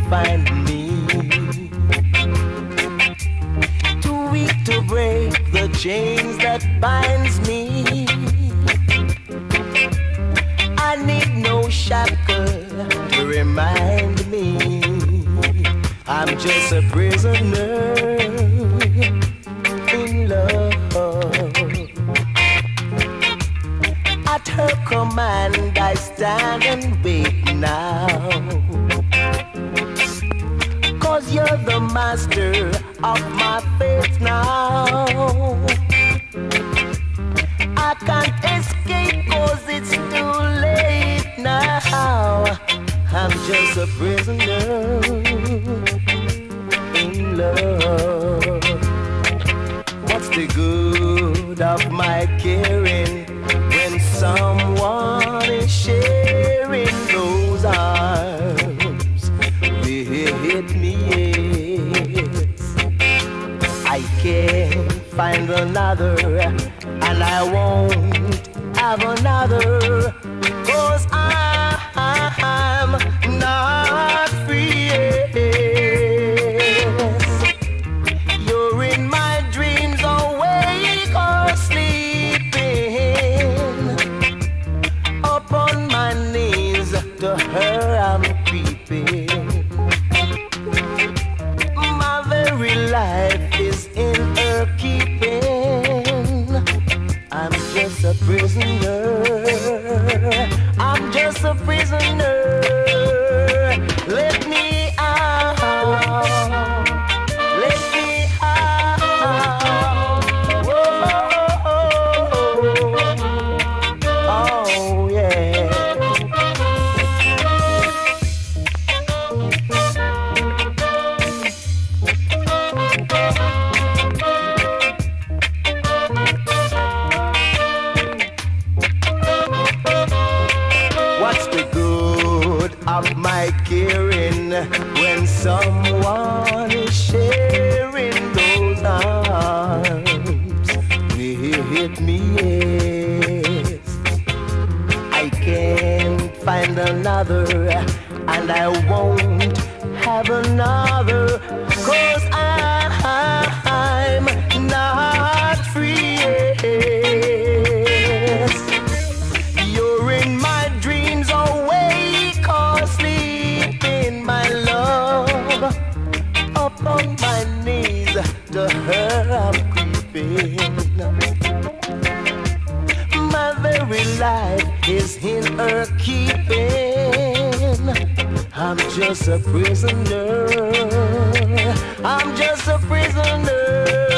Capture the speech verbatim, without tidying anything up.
find me. Too weak to break the chains that binds me. I need no shackle to remind me I'm just a prisoner in love. At her command I stand and wait now, 'cause you're the master of my fate now. I can't escape 'cause it's too late now. I'm just a prisoner in love. What's the good of my caring when someone is sharing those arms with me? Yes, I can't find another, and I won't have another, 'cause I'm not free. Yes, you're in my dreams, awake or sleeping. Upon my knees to her I'm creeping. My very life is in her keeping. I'm just a prisoner. I'm just a prisoner. Let me out. Let me out. Whoa. Oh yeah. What's the good of my caring when someone is sharing those arms with me? Yes, I can't find another, and I won't have another, 'cause I'm not free. Yes, you're in my dreams, awake or sleeping, my love. Upon my knees to her I'm creeping. My very life is in her keeping. I'm just a prisoner. I'm just a prisoner.